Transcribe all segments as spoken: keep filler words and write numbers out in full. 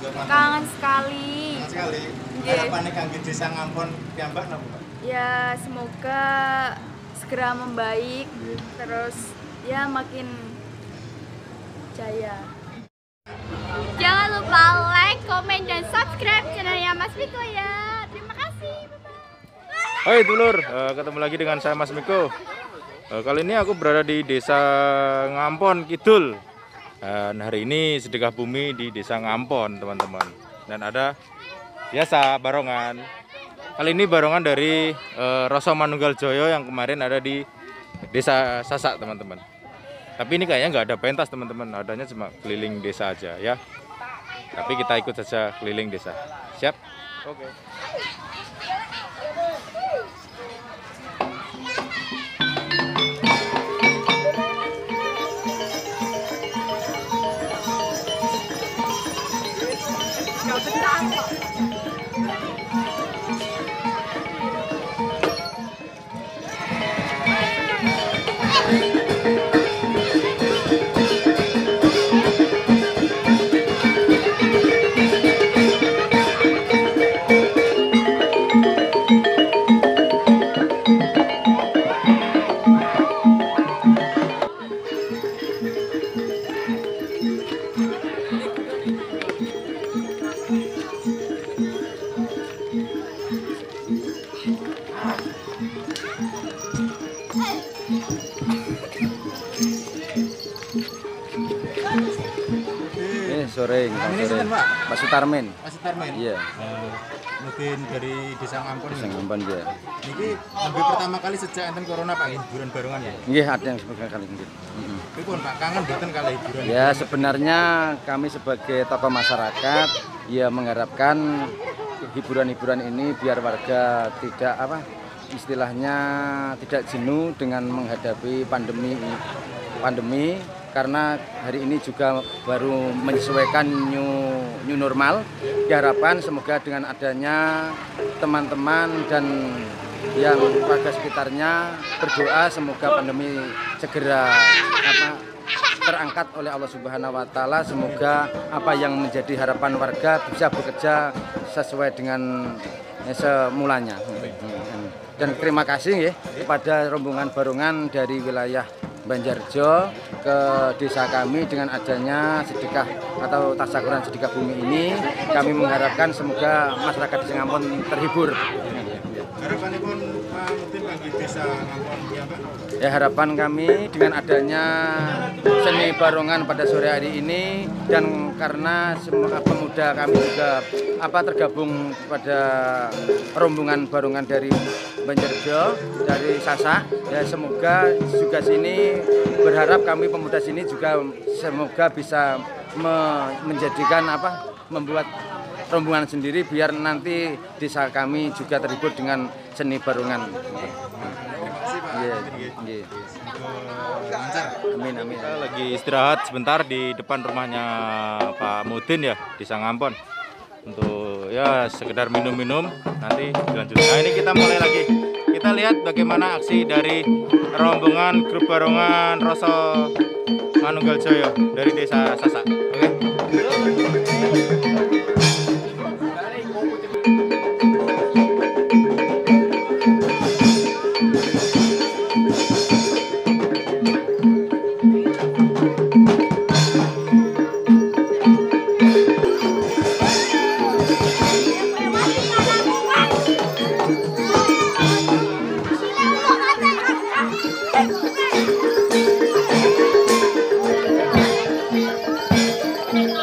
Kangen sekali. Kangen sekali. Nggih. Harapane kangge Desa Ngampon piyambak napa, Pak? Ya semoga segera membaik, terus ya makin jaya. Jangan lupa like, komen, dan subscribe channelnya Mas Miko ya. Terima kasih. Bye-bye. Hai dulur, eh, ketemu lagi dengan saya Mas Miko. Eh, Kali ini aku berada di Desa Ngampon Kidul. Dan hari ini sedekah bumi di Desa Ngampon, teman-teman. Dan ada biasa barongan. Kali ini barongan dari eh, Roso Manunggal Joyo yang kemarin ada di Desa Sasak, teman-teman. Tapi ini kayaknya nggak ada pentas, teman-teman. Adanya cuma keliling desa aja ya. Tapi kita ikut saja keliling desa. Siap? Oke. Ini sore, ini Ini sore. sinten, Pak? Pak Sutarmen. Mas Sutarmen. Iya, Eh, mungkin dari Desa Ngampon Desa ini. Ngampon ya. Niki lebih pertama kali sejak enten corona Pak hiburan barongan ya. Nggih, ada yang sebagai kali ini. Mm-mm. Pripun Pak, kangen mboten kali hiburan? Ya, sebenarnya kami sebagai tokoh masyarakat ya mengharapkan hiburan-hiburan ini biar warga tidak apa istilahnya tidak jenuh dengan menghadapi pandemi pandemi karena hari ini juga baru menyesuaikan new, new normal. Diharapkan semoga dengan adanya teman-teman dan yang warga sekitarnya berdoa semoga pandemi segera apa terangkat oleh Allah Subhanahu wa taala, semoga apa yang menjadi harapan warga bisa bekerja sesuai dengan semulanya. Dan terima kasih ya kepada rombongan barongan dari wilayah Banjarjo ke desa kami dengan adanya sedekah atau tasakuran sedekah bumi ini, kami mengharapkan semoga masyarakat Desa Ngampon terhibur. Harapanipun Pak Mutin kangge Desa Ngampon piyambak? Ya, harapan kami dengan adanya seni barongan pada sore hari ini dan karena semua pemuda kami juga apa tergabung pada rombongan barongan dari Banjarjo dari Sasak, ya semoga juga sini berharap kami pemuda sini juga semoga bisa me- menjadikan apa membuat rombongan sendiri biar nanti desa kami juga terhibur dengan seni barongan. Iya, iya. Lancar. Amin, amin. Kita lagi istirahat sebentar di depan rumahnya Pak Mudin ya, di Sangampon. Untuk ya sekedar minum-minum, nanti dilanjutkan. Nah, ini kita mulai lagi. Kita lihat bagaimana aksi dari rombongan grup barongan Roso Manunggal Joyo dari Desa Sasak. Oke. Thank you.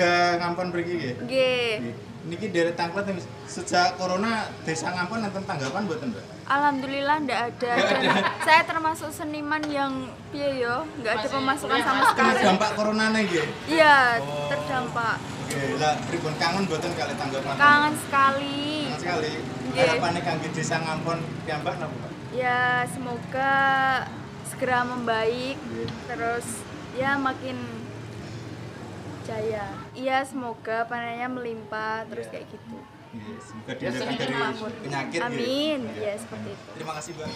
warga Ngampon mriki nggih. Nggih. Niki derek tanglet sejak corona desa Ngampon enten tanggapan mboten, Mbak? Alhamdulillah ndak ada. Dan saya termasuk seniman yang piye yo, nggak ada pemasukan sama Kena sekali. dampak corona nggih. Iya, Oh. terdampak. Oke, lah pripun kangen mboten kali tanggapan? Kangen sekali. Kangen sekali. Nggih. Harapane kangge desa Ngampon piyambak napa, Pak? Ya, semoga segera membaik, terus ya makin jaya. Iya, semoga panennya melimpah terus kayak gitu. Iya, semoga dihindari dari Makmur. penyakit. nggih. Amin. Iya. Ya, seperti itu. Terima kasih, Mbak.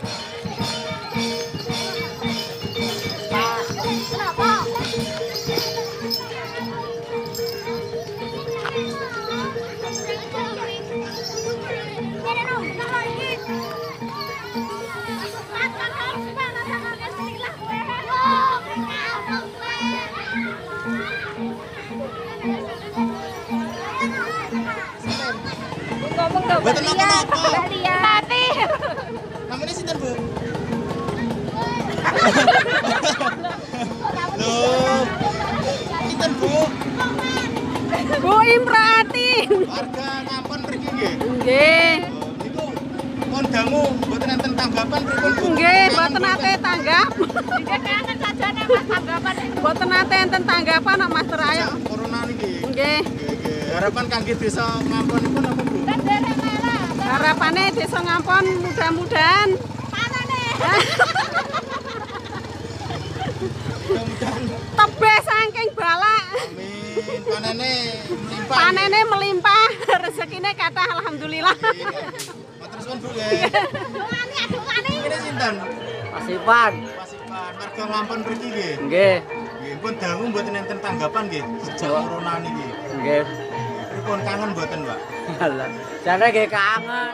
Ngomong dong, Mboten napa-napa. Mbak Lia. Mati. Namanya sinten, Bu? Loh. Sinten, Bu? Bu Imrati. Warga Ngampon mriki nggih. Nggih. Oh, niku mon dangu mboten enten tanggapan pripun, Bu? Nggih, Kangen mboten nate tanggap. Nggih, kangen sajane Mas tanggapan. Mboten nate enten tanggapan kok Mas Ayo. Corona niki. Nggih. Nggih, nggih. Harapan kangge desa Ngampon niku napa, Bu? Harapane desa Ngampon mudah-mudahan Mudah-mudahan tebih saking balak. amin. Panene melimpah. Panene melimpah, rezekine kathah alhamdulillah. Matur suwun, Bu nggih. Ini sinten? Pasipan. Pasipan warga Ngampon mriki nggih. Nggih, Nggih, pun dangu mboten enten tanggapan nggih sejak corona niki. nggih. Pripun kangen mboten, Mbak? Alah, jane nggih kangen.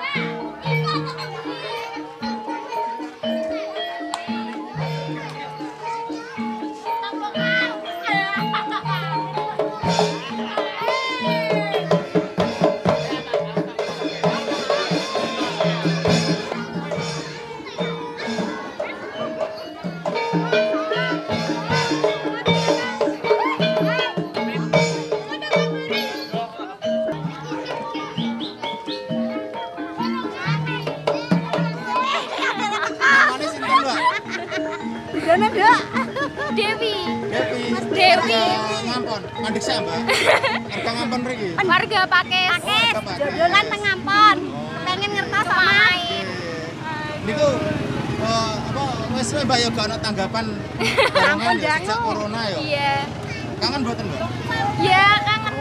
Namanya sinten, Mbak? Dene, Dak. Dewi. Dewi. Dewi. Warga Ngampon. Mandek sak, Mbak. Warga Ngampon mriki. Warga Pakis. Warga Pakis. Jodolan teng Ngampon. Pengen ngertos sama. Niku eh, apa wis wae Mbak ya gak ana tanggapan barengan ya sejak corona ya. Iya. Kangen mboten, Mbak? Ya, kangen.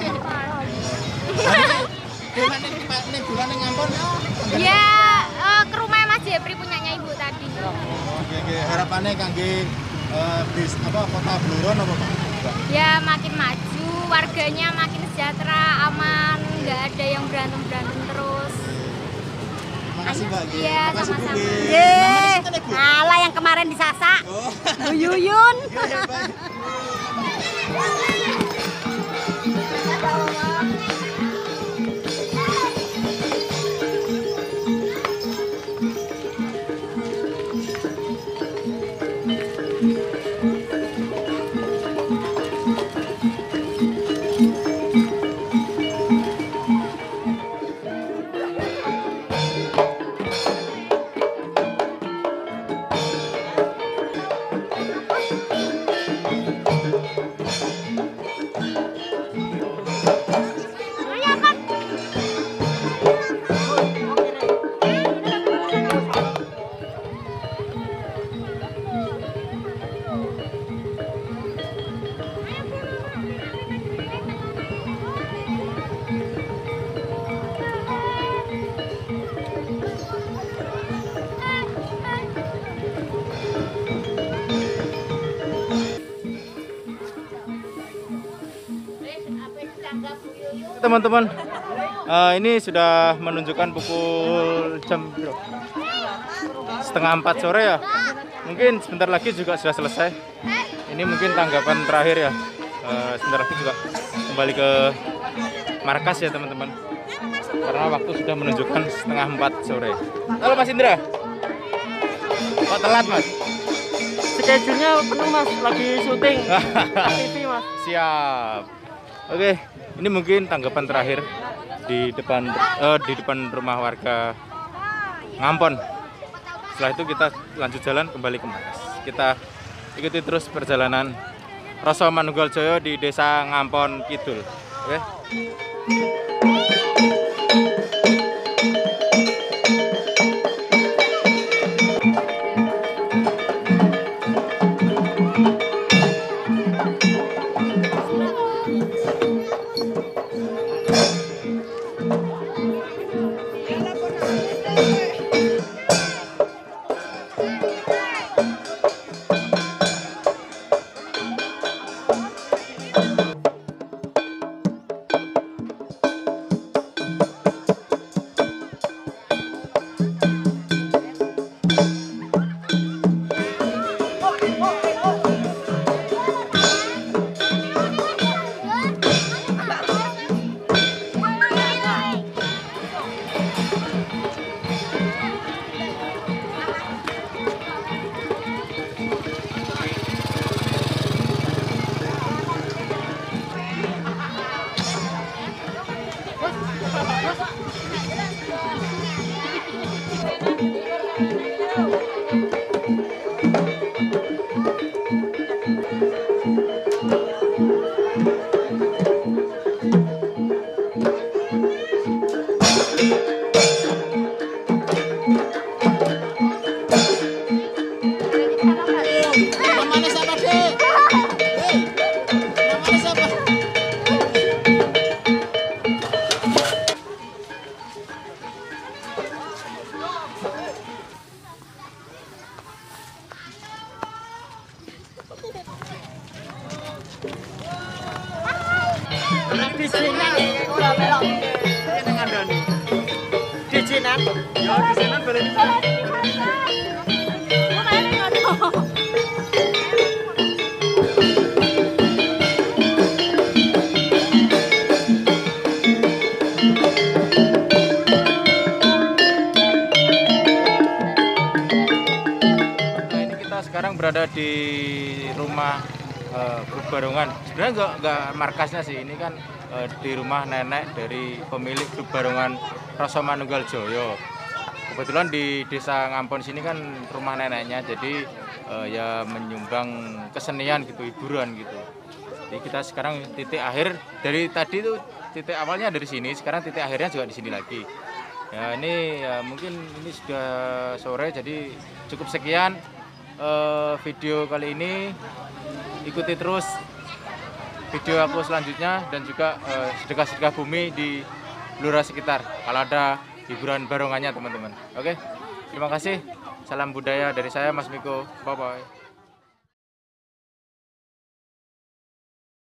Dolan ning ning dolan ning Ngampon. Ya, eh, ke rumah Mas Jepri punyanya Ibu tadi. Oh, nggih nggih. Harapane kangge eh, bis apa kota Blora apa, Pak? Ya, makin maju, warganya makin sejahtera, aman, nggak ada yang berantem-berantem terus. Makasih, Mbak. nggih. Iya, Makasih, Bu, sama-sama. nggih. Nggih. Namanya sinten, Ibu? Alah yang kemarin disasak. Oh. Bu Yuyun. Iya, baik. Teman-teman, eh, ini sudah menunjukkan pukul jam berapa? Setengah empat sore ya. Mungkin sebentar lagi juga sudah selesai. Ini mungkin tanggapan terakhir ya. Eh, sebentar lagi juga kembali ke markas ya teman-teman. Karena waktu sudah menunjukkan setengah empat sore. Halo Mas Indra. Kok telat Mas? Schedule-nya penuh Mas, lagi syuting T V Mas. Siap. Oke, ini mungkin tanggapan terakhir di depan eh, di depan rumah warga Ngampon. Setelah itu kita lanjut jalan kembali ke Maras. Kita ikuti terus perjalanan Rasa Manunggal Jaya di Desa Ngampon Kidul. Oke. Namanya siapa, Dek? Hei, namanya siapa? Di sini udah belok. Ini ngandani. Di Jinan. Ya di Jinan boleh di. Sekarang berada di rumah uh, Grup Barongan. Sebenarnya nggak nggak markasnya sih, ini kan uh, di rumah nenek dari pemilik Grup Barongan Rasa Manunggal Jaya. Kebetulan di Desa Ngampon sini kan rumah neneknya, jadi uh, ya menyumbang kesenian gitu, hiburan gitu. Jadi kita sekarang titik akhir dari tadi tuh titik awalnya dari sini, sekarang titik akhirnya juga di sini lagi. Ya ini ya mungkin ini sudah sore, jadi cukup sekian. Uh, video kali ini, ikuti terus video aku selanjutnya dan juga uh, sedekah-sedekah bumi di Blora sekitar kalau ada hiburan barongannya teman-teman. Oke, terima kasih, salam budaya dari saya Mas Miko, bye bye.